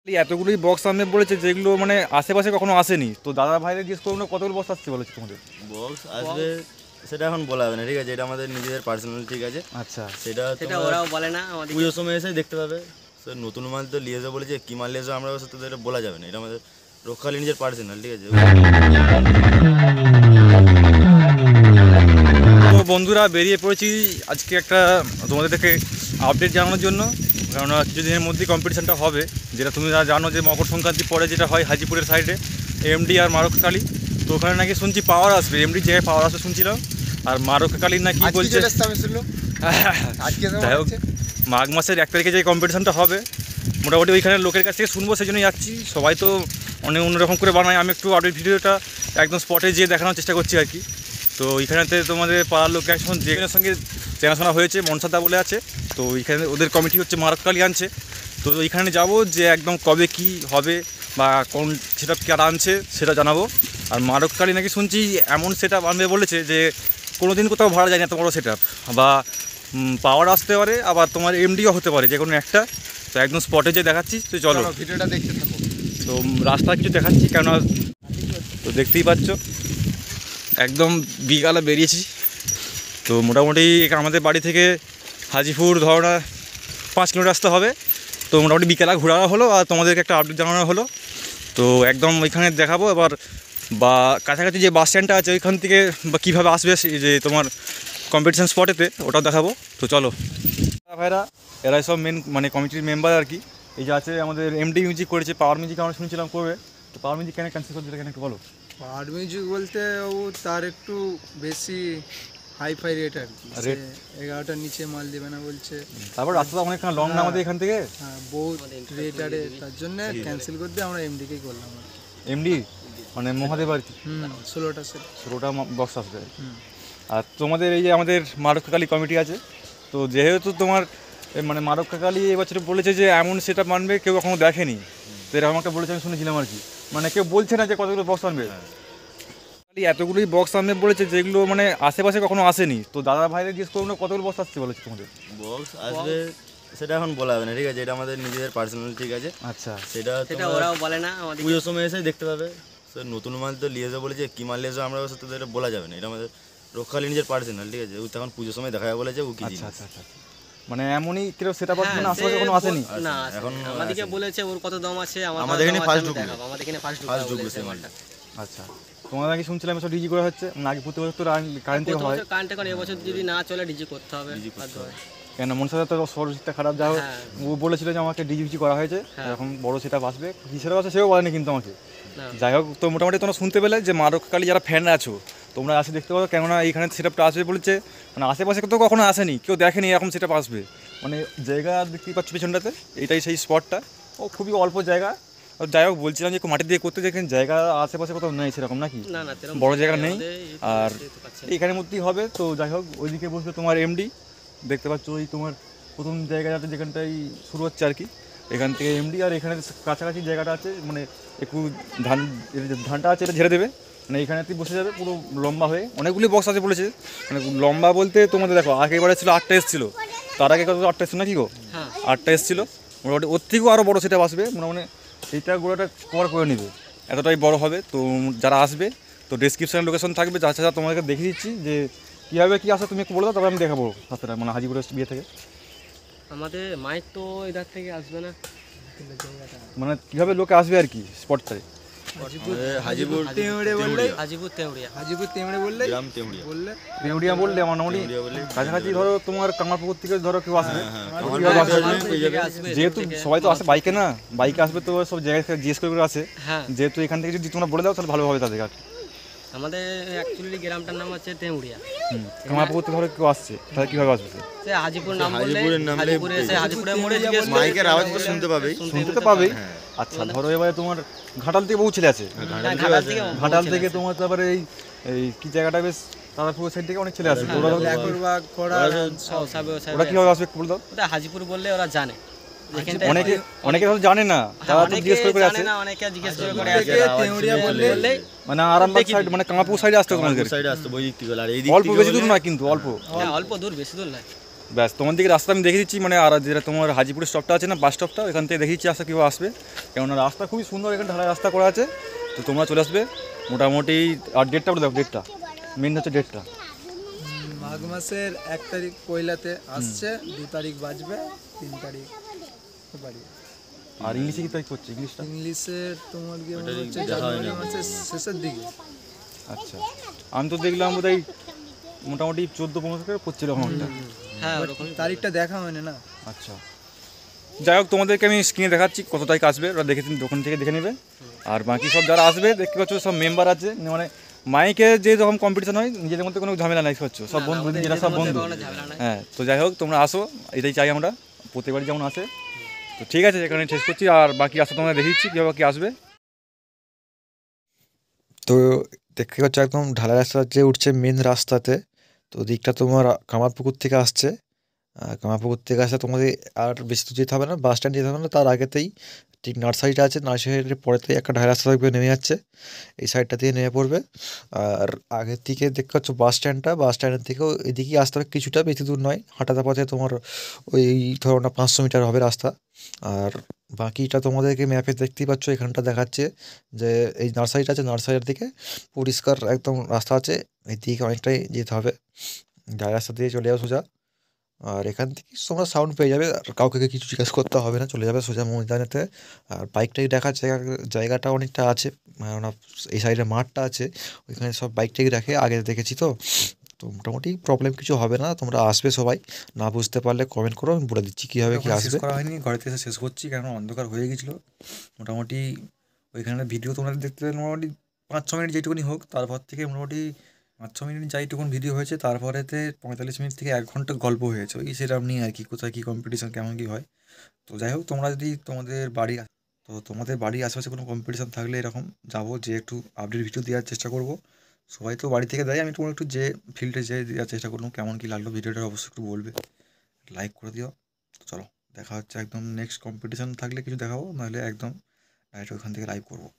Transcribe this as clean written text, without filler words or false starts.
এতগুলোই box আনবে বলেছে যেগুলো মানে আশেপাশে কখনো আসেনি। তো দাদা ভাইরা জিজ্ঞেস করুন কতগুলো বক্স আসছে বলেছে তোমাদের? বক্স আসবে সেটা এখন বলা হবে না, ঠিক আছে? এটা আমাদের নিজেদের পার্সোনাল, ঠিক আছে? আচ্ছা, সেটা ওরাও বলে না, আমাদের পুজোর সময় এসে দেখতে পাবে। স্যার নতুন মাল তো লিয়ে যাবে বলেছে, কী মাল লিয়ে যাবে আমরা তো এটা বলা যাবে না, এটা আমাদের রক্ষালি নিজের পার্সোনাল, ঠিক আছে? তো বন্ধুরা বেরিয়ে পড়েছি আজকে একটা তোমাদের থেকে আপডেট জানানোর জন্য, কারণ কিছুদিনের মধ্যেই কম্পিটিশানটা হবে, যেটা তুমি জানো যে মকর সংক্রান্তি পরে যেটা হয় হাজিপুরের সাইডে এমডি আর মারককালী। তো ওখানে নাকি শুনছি পাওয়ার আসবে, এমডি জায়গায় পাওয়ার আসবে শুনছিলাম, আর মারককালীর নাকি বলছে যাই হোক মাঘ মাসের 1 তারিখে যে কম্পিটিশানটা হবে মোটামুটি ওইখানে লোকের কাছ থেকে শুনবো, সেই জন্যই যাচ্ছি। সবাই তো অনেক অন্যরকম করে বানায়, আমি একটু আপডেট ভিডিওটা একদম স্পটে যেয়ে দেখানোর চেষ্টা করছি আর কি। তো এইখানেতে তোমাদের পাড়ার লোক একজন যেখানের সঙ্গে চেনাশোনা হয়েছে মনসাদা বলে আছে, তো এইখানে ওদের কমিটি হচ্ছে মারককালী আনছে। তো এইখানে যাব যে একদম কবে কি হবে বা কোন সেট আপ কারা আনছে সেটা জানাবো। আর মারককালী নাকি শুনছি এমন সেট আপ আনবে বলেছে যে কোনো দিন কোথাও ভাড়া যায় না, এত বড়ো সেট আপ, বা পাওয়ার আসতে পারে, আবার তোমার এমডিও হতে পারে, যে কোনো একটা। তো একদম স্পটে যে দেখাচ্ছি, তো চলো ভিডিওটা দেখতে থাকো। তো রাস্তা কিছু দেখাচ্ছি, কেননা তো দেখতেই পাচ্ছ একদম বিকালে বেরিয়েছি। তো মোটামুটি আমাদের বাড়ি থেকে হাজিপুর ধরনা 5 কিলোমিটার রাস্তা হবে। তো মোটামুটি বিকেলা ঘোরা হলো আর তোমাদেরকে একটা আপডেট জানানো হলো। তো একদম ওইখানে দেখাবো এবার, বা কাছাকাছি যে বাস স্ট্যান্ডটা আছে ওইখান থেকে বা কীভাবে আসবে যে তোমার কম্পিটিশান স্পটেতে ওটাও দেখাবো। তো চলো ভাইরা, এরাই সব মেন মানে কমিটির মেম্বার আর কি। এই যে আছে আমাদের এমডি মিউজিক করেছে, পাওয়ার মিউজিক আমরা শুনছিলাম করবে। তো পাওয়ার মিউজিক কেন ক্যান্সেল করতে কেন একটু বলো। পাওয়ার মিউজিক বলতে ও তার একটু বেশি হাইফাই রেট আর কি, রেট 11টার নিচে মাল দেবে না বলছে। তারপর রাস্তাটা অনেকখানি লং না আমাদের এখান থেকে, হ্যাঁ বহুত রেট আরে, তার জন্য ক্যান্সেল করতে আমরা এমডিকেই করলাম আর কি। এমডি মানে মহাদেব আর কি 16টা সেট 16টা বক্স আসবে। আর তোমাদের এই যে আমাদের মারককালী কমিটি আছে, তো যেহেতু তোমার মানে মারককালী এবছর বলেছে যে এমন সেটা মানবে কেউ কখনো দেখেনি, তো এরকম একটা বলেছে আমি শুনেছিলাম আর কি। মানে কেউ বলছে না যে কতগুলো বক্স আনবে, এতগুলোই বক্স আনবে বলেছে যেগুলো মানে আশেপাশে কখনো আসেনি। তো দাদা ভাইরা জিজ্ঞেস করুন কতগুলো বক্স আসছে বলেছে তোমাদের? বক্স আসবে সেটা এখন বলা হবে না, ঠিক আছে? এটা আমাদের নিজেদের পার্সোনাল, ঠিক আছে? আচ্ছা, সেটা ওরাও বলে না, আমাদের পুজোর সময় এসে দেখতে পাবে। স্যার নতুন মাল তো লিয়ে যাবে বলেছে, কী মাল লিয়ে যাবে আমরা তো এটা বলা যাবে না, এটা আমাদের রক্ষালি নিজের পার্সোনাল, ঠিক আছে? ও তখন পুজোর সময় দেখা যাবে বলেছে ও কি আচ্ছা জিনিস। আচ্ছা আচ্ছা মানে এমনই কেউ সেটা মানে আশেপাশে কখনো আসেনি না, এখন আমাদেরকে বলেছে ওর কত দাম আছে, আমাদের এখানে ফার্স্ট ঢুকবে, আমাদের এখানে ফার্স্ট ঢুকবে সেই মালটা। আচ্ছা, তোমাদের নাকি শুনছিলাম সব ডিজি করা হচ্ছে, মানে আগে প্রতি বছর তো কারেন্ট থেকে হয়, কারেন্ট এখন এবছর যদি না চলে ডিজি করতে হবে। কেন মনসাদা তো শরীরটা খারাপ, যা হোক ও বলেছিল যে আমাকে ডিজি করা হয়েছে, এখন বড় সেটা আসবে, কিসের আছে সেও বলেনি কিন্তু আমাকে। যাই হোক, তো মোটামুটি তোমরা শুনতে পেলে যে মারককালী যারা ফ্যান আছো তোমরা আসে দেখতে পাবো, কেননা এইখানে সেটআপটা আসবে বলেছে, মানে আশেপাশে তো কখনো আসেনি, কেউ দেখেনি এরকম সেটআপ আসবে। মানে জায়গা দেখতেই পাচ্ছ পেছনটাতে, এটাই সেই স্পটটা, ও খুবই অল্প জায়গা। যাই হোক বলছিলাম যে মাটি দিয়ে করতে দেখেন জায়গা আশেপাশে কোথাও নেই সেরকম, নাকি বড় জায়গা নেই, আর এখানের মধ্যেই হবে। তো যাই হোক ওইদিকে বসবে তোমার এমডি, দেখতে পাচ্ছ ওই তোমার প্রথম জায়গা যাতে যেখানটাই শুরু হচ্ছে আর কি, এখান থেকে এমডি, আর এখানে কাছাকাছি জায়গাটা আছে মানে একটু ধানটা আছে এটা ঝেড়ে দেবে, মানে এখানেতেই বসে যাবে পুরো লম্বা হয়ে। অনেকগুলি বক্স আছে বলেছে, মানে লম্বা বলতে তোমাদের দেখো আগেবারে ছিল 8টা এসেছিলো, তার আগে কত 8টা এসেছিল নাকি গো, 8টা এসেছিলো, মোটামুটি ওর থেকেও আরও বড়ো সেটা আসবে, মানে এইটা গোড়াটা কভার করে নেবে, এতটাই বড় হবে। তো যারা আসবে তো ডেসক্রিপশানে লোকেশন থাকবে, তাছাড়া তোমাদেরকে দেখিয়ে দিচ্ছি যে কীভাবে কী আসে, তুমি একটু বলে দাও তবে আমি দেখাবো রাস্তাটা, মানে হাজিপুরের বিয়ে থেকে। আমাদের মাইক তো এধার থেকে আসবে না, মানে কীভাবে লোকে আসবে আর কি স্পটটায়? হাজিপুর তেউড়ে বললে, হাজিপুর তেউড়িয়া, হাজিপুর তেউড়ে বললে, গ্রাম তেউড়িয়া বললে তেউড়িয়া বললে মোটামুটি কাছাকাছি ধরো তোমার কামারপুকুর থেকে ধরো কেউ আসবে, যেহেতু সবাই তো আসে বাইকে, না বাইকে আসবে তো সব জায়গায় জিজ্ঞেস করে আসে, যেহেতু এখান থেকে যদি তোমরা বলে দাও তাহলে ভালো হবে তাদের। আর আমাদের অ্যাকচুয়ালি গ্রামটার নাম হচ্ছে তেউড়িয়া, কামারপুকুর থেকে ধরো কেউ আসছে তাহলে কীভাবে আসবে? সে হাজিপুর নাম বললে হাজিপুরের নাম হাজিপুরে এসে হাজিপুরের মোড়ে জিজ্ঞেস করে মাইকের আওয়াজ তো শুনতে পাবেই, শুনতে তো পাবেই। আচ্ছা ধরো এবারে তোমার ঘাটাল থেকে বহু ছেলে আছে, ঘাটাল থেকে তোমার তারপরে এই কি জায়গাটা বেশ তারাপুর সাইড থেকে অনেক ছেলে আছে, ওরা কীভাবে আসবে বলে দাও? ওটা হাজিপুর বললে ওরা জানে, অনেকে হয়তো জানে না, তারা তো জিজ্ঞেস করে আছে, মানে আরামবাগ সাইড মানে কামারপুকুর সাইডে আসতে তোমাদের সাইডে আসতে বৈদিক থেকে, আর এই অল্প বেশি দূর না কিন্তু অল্প অল্প দূর, বেশি দূর নয়। ব্যাস তোমার দিকে রাস্তা আমি দেখে দিচ্ছি, মানে আর যেটা তোমার হাজিপুরের স্টপটা আছে না, বাস স্টপটা, এখান থেকে দেখে দিচ্ছি রাস্তা কীভাবে আসবে। কেননা রাস্তা খুবই সুন্দর, এখানে ঢালাই রাস্তা করা আছে। তো তোমরা চলে আসবে মোটামুটি। আর ডেটটা বলে দাও, ডেটটা মেন হচ্ছে ডেটটা। মাঘ মাসের 1 তারিখ পয়লাতে আসছে, 2 তারিখ বাজবে, 3 তারিখ বাড়ি। আর ইংলিশে কী তারিখ করছে? ইংলিশটা ইংলিশের তোমার গিয়ে মনে হচ্ছে জানুয়ারি মাসের শেষের দিকে। আচ্ছা, আমি তো দেখলাম বোধহয় মোটামুটি 14-15 করে করছিল আমারটা। হ্যাঁ ওরকম তারিখটা দেখা হয়নি না। আচ্ছা, যাই হোক তোমাদেরকে আমি স্ক্রিনে দেখাচ্ছি কত তারিখ আসবে, ওরা দেখে দোকান থেকে দেখে নেবে। আর বাকি সব যারা আসবে দেখতে পাচ্ছ সব মেম্বার আছে, মানে মাইকে যে রকম কম্পিটিশন হয় নিজেদের মধ্যে কোনো ঝামেলা নাই, পাচ্ছ সব বন্ধু, নিজেরা সব বন্ধু। হ্যাঁ, তো যাই হোক তোমরা আসো, এটাই চাই আমরা, প্রত্যেকবারই যেমন আসে। তো ঠিক আছে, এখানে শেষ করছি। আর বাকি আসো তোমরা দেখিয়েছি কীভাবে কী আসবে। তো দেখতে পাচ্ছ একদম ঢালাই রাস্তা যে উঠছে মেন রাস্তাতে। তো দিকটা তোমার কামারপুকুর থেকে আসছে। কামারপুকুর থেকে আসলে তোমাদের আর বেশি দূর যেতে হবে না, বাস স্ট্যান্ড যেতে হবে না, তার আগেতেই ঠিক নার্সারিটা আছে, নার্সারির পরেতেই একটা ঢালাই রাস্তা থাকবে, নেমে যাচ্ছে এই সাইডটা দিয়ে নেমে পড়বে। আর আগের দিকে দেখতে পাচ্ছ বাস স্ট্যান্ডটা, বাস স্ট্যান্ডের থেকেও এদিকেই আসতে হবে, কিছুটা বেশি দূর নয়, হাঁটাতে পথে তোমার ওই ধরো না 500 মিটার হবে রাস্তা। আর বাকিটা তোমাদেরকে ম্যাপে দেখতেই পাচ্ছ, এখানটা দেখাচ্ছে যে এই নার্সারিটা আছে, নার্সারির দিকে পরিষ্কার একদম রাস্তা আছে, এই দিকে অনেকটাই যেতে হবে, ঢালাই রাস্তা দিয়ে চলে যাবে সোজা। আর এখান থেকে তোমরা সাউন্ড পেয়ে যাবে, আর কাউকে কিছু জিজ্ঞেস করতে হবে না, চলে যাবে সোজা ময়দানেতে। আর বাইকটাই দেখার জায়গাটা অনেকটা আছে, কেননা এই সাইডে মাঠটা আছে, ওইখানে সব বাইকটাই রাখে, আগে দেখেছি। তো তো মোটামুটি প্রবলেম কিছু হবে না, তোমরা আসবে সবাই। না বুঝতে পারলে কমেন্ট করো, আমি বলে দিচ্ছি কীভাবে কী আসবে। করা হয়নি, ঘরেতে এসে শেষ করছি, কারণ অন্ধকার হয়ে গেছিলো মোটামুটি। ওইখানে ভিডিও তোমরা দেখতে মোটামুটি 5-6 মিনিট যেটুকুনি হোক, তারপর থেকে মোটামুটি 5-6 মিনিট যাইটুকুন ভিডিও হয়েছে, তারপরেতে 45 মিনিট থেকে 1 ঘন্টা গল্প হয়েছে, ওই সেরকম নিয়ে আর কি, কোথায় কী কম্পিটিশন কেমন কী হয়। তো যাই হোক, তোমরা যদি তোমাদের বাড়ির আশেপাশে কোনো কম্পিটিশন থাকলে এরকম যাবো, যে একটু আপডেট ভিডিও দেওয়ার চেষ্টা করব। সবাই তো বাড়ি থেকে দেয়, আমি তোমার একটু যে ফিল্ডে যেয়ে দেওয়ার চেষ্টা করলাম, কেমন কী লাগলো ভিডিওটা অবশ্যই একটু বলবে, লাইক করে দিও। তো চলো, দেখা হচ্ছে একদম নেক্সট কম্পিটিশন থাকলে কিছু দেখাবো, নাহলে একদম ডাইরেক্ট ওখান থেকে লাইভ করবো।